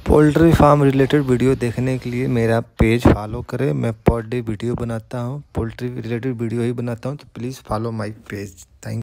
Poultry farm related video देखने के लिए मेरा पेज फॉलो करें। मैं पर डे वीडियो बनाता हूँ, पोल्ट्री रिलेटेड वीडियो ही बनाता हूँ, तो please follow my page. Thank